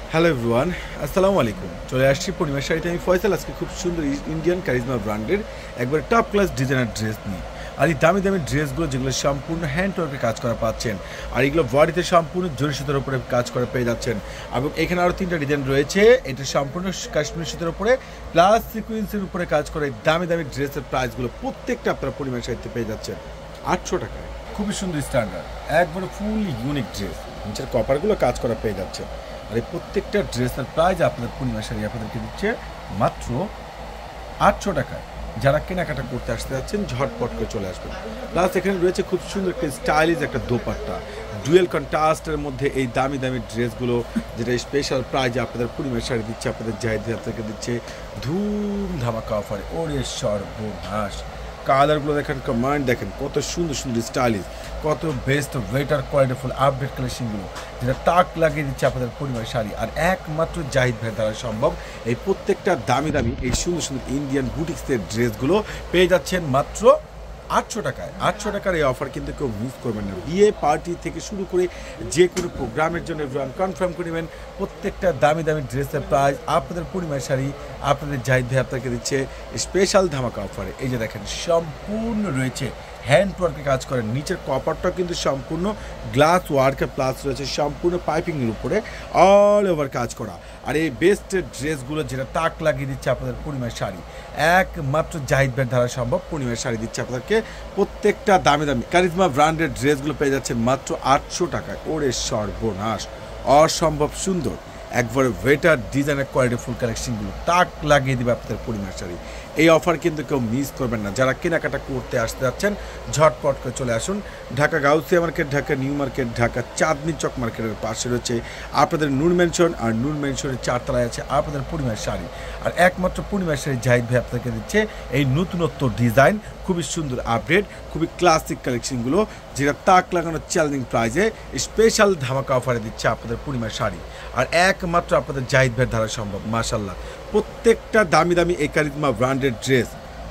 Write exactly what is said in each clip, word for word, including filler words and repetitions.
Hello everyone, আসসালামু আলাইকুম। চলে আসছি পূর্ণিমা শাড়িতে আমি ফয়সাল। আজকে খুব সুন্দর ইন্ডিয়ান কারিজমা ব্র্যান্ডের একবার টপ ক্লাস ডিজাইনার ড্রেস নিয়ে, আর এই দামি দামি ড্রেসগুলো যেগুলো সম্পূর্ণ হ্যান্ড ওয়ার্কে কাজ করা পাচ্ছেন, আর এগুলো বডিতে সম্পূর্ণ জরি সুতার উপরে কাজ করা পেয়ে যাচ্ছেন। এবং এখানে আরও তিনটা ডিজাইন রয়েছে। এটা সম্পূর্ণ কাশ্মীর সুতার উপরে প্লাস সিকুয়েন্সের উপরে কাজ করে এই দামি দামি ড্রেসের প্রাইসগুলো প্রত্যেকটা আপনারা পূর্ণিমা শাড়িতে পেয়ে যাচ্ছেন আটশো টাকায়। খুবই সুন্দর স্ট্যান্ডার্ড, একবারে ফুললি ইউনিক ড্রেস, নিচের কপারগুলো কাজ করা পেয়ে যাচ্ছে। আর এই প্রত্যেকটা ড্রেসের প্রাইস আপনাদের পূর্ণিমা শাড়ি আপনাদেরকে দিচ্ছে মাত্র আটশো টাকায়। যারা কেনাকাটা করতে আসতে যাচ্ছেন ঝটপট করে চলে আসবেন। প্লাস এখানে রয়েছে খুব সুন্দর একটা স্টাইলিশ একটা দোপাট্টা, ডুয়েল কন্ট্রাস্টের মধ্যে এই দামি দামি ড্রেসগুলো, যেটা স্পেশাল প্রাইজে আপনাদের পূর্ণিমা শাড়ি দিচ্ছে, আপনাদের জাহিদ আপনাদেরকে দিচ্ছে ধুম ধামাকা অফারে। ওরে সর্বনাশ, কালারগুলো দেখেন, কমান্ড দেখেন, কত সুন্দর সুন্দর স্টাইলিশ, কত বেস্ট ওয়েটার কোয়ালিটিফুল আপডেট কালেকশনগুলো, যেটা তাক লাগিয়ে দিচ্ছে আপনাদের পরিবার শাড়ি। আর একমাত্র জাহিদ ভাই দ্বারা সম্ভব এই প্রত্যেকটা দামি দামি এই সুন্দর সুন্দর ইন্ডিয়ান বুটিক্সের ড্রেসগুলো পেয়ে যাচ্ছেন মাত্র আটশো টাকায়। আটশো টাকার এই অফার কিন্তু কেউ মিস করবেন না। বিয়ে পার্টি থেকে শুরু করে যে কোনো প্রোগ্রামের জন্য এভরিওয়ান কনফার্ম করে নেবেন। প্রত্যেকটা দামি দামি ড্রেসের প্রাইস আপনাদের পরিমাণ শাড়ি আপনাদের জাহিদ ভাই আপনাকে দিচ্ছে স্পেশাল ধামাকা অফারে। এই যে দেখেন, সম্পূর্ণ রয়েছে হ্যান্ড ওয়ার্কে কাজ করেন, নিচের কপারটা কিন্তু সম্পূর্ণ গ্লাস ওয়ার্কে প্লাস রয়েছে সম্পূর্ণ পাইপিংয়ের উপরে অল ওভার কাজ করা। আর এই বেস্ট ড্রেসগুলো যেটা তাক লাগিয়ে দিচ্ছে আপনাদের পূর্ণিমার শাড়ি, একমাত্র জাহিদ ভাইয়ের দ্বারা সম্ভব। পূর্ণিমার শাড়ি দিচ্ছে আপনাদেরকে প্রত্যেকটা দামি দামি কারিজমা ব্র্যান্ডের ড্রেসগুলো পেয়ে যাচ্ছেন মাত্র আটশো টাকায়। ওরে সর্বনাশ, অসম্ভব সুন্দর, একবারে ওয়েটার ডিজাইনের কোয়ালিটিফুল কালেকশনগুলো তাক লাগিয়ে দেবে আপনাদের পূর্ণিমার শাড়ি। এই অফার কিন্তু কেউ মিস করবেন না। যারা কেনাকাটা করতে আসতে যাচ্ছেন ঝটপট করে চলে আসুন। Dhaka Gausia market, Dhaka new market, Dhaka Chandni Chowk মার্কেটের পাশে রয়েছে আপনাদের নূর মেনশন, আর নূর মেনশনের চারতলায় আছে আপনাদের পূর্ণিমার শাড়ি। আর একমাত্র পূর্ণিমার শাড়ি জাহিদ ভাই আপনাদেরকে দিচ্ছে এই নতুনত্ব ডিজাইন, খুবই সুন্দর আপডেট, খুবই ক্লাসিক কালেকশনগুলো, যেটা তাক লাগানোর চ্যালেঞ্জিং প্রাইজে স্পেশাল ধামাকা অফারে দিচ্ছে আপনাদের পূর্ণিমার শাড়ি। আর একমাত্র আপনাদের জাহিদ ভাইয়ের দ্বারা সম্ভব। মাশাল্লাহ, প্রত্যেকটা দামি দামি এই কারিজমা ব্র্যান্ডের ড্রেস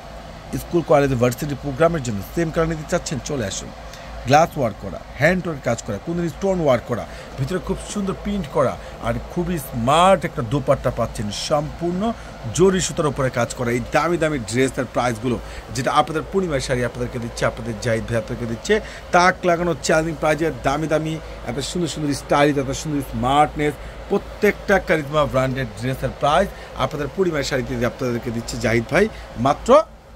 স্কুল কলেজ ভার্সিটি প্রোগ্রামের জন্য সেম কালার নিতে চাচ্ছেন, চলে আসুন। গ্লাস ওয়ার্ক করা, হ্যান্ড ওয়ার্ক কাজ করা, কোন স্টোন ওয়ার্ক করা, ভিতরে খুব সুন্দর প্রিন্ট করা, আর খুবই স্মার্ট একটা দোপাট্টা পাচ্ছেন সম্পূর্ণ জরি সুতার উপরে কাজ করা। এই দামি দামি ড্রেসের প্রাইসগুলো যেটা আপনাদের পূর্ণিমার শাড়ি আপনাদেরকে দিচ্ছে, আপনাদের জাহিদ ভাই আপনাদেরকে দিচ্ছে তাক লাগানো চ্যালেঞ্জিং প্রাইজের দামি দামি এত সুন্দর সুন্দর স্টাইল, এত সুন্দর স্মার্টনেস, প্রত্যেকটা কারিজমা ব্র্যান্ডের ড্রেসের প্রাইস আপনাদের পূর্ণিমার শাড়িতে আপনাদেরকে দিচ্ছে জাহিদ ভাই মাত্র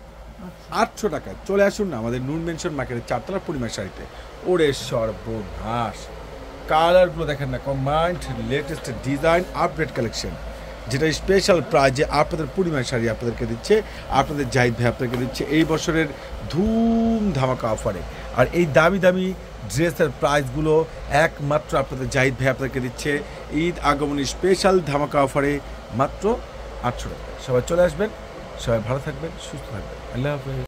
আটশো টাকায়। চলে আসুন না আমাদের নূর মেনশন মার্কেটের চারতলা পূর্ণিমার শাড়িতে। ওরে সর্বনাশ, কালারগুলো দেখেন না, combined latest design update collection, যেটা স্পেশাল প্রাইজে আপনাদের পূর্ণিমার শাড়ি আপনাদেরকে দিচ্ছে, আপনাদের জাহিদ ভাই আপনাদেরকে দিচ্ছে এই বছরের ধুম ধামাকা অফারে। আর এই দামি দামি ড্রেসের প্রাইসগুলো একমাত্র আপনাদের জাহিদ ভাই আপনাদেরকে দিচ্ছে ঈদ আগমনী স্পেশাল ধামাকা অফারে মাত্র আটশো টাকা। সবাই চলে আসবেন, সবাই ভালো থাকবেন, সুস্থ থাকবেন। আল্লাহ হাফেজ।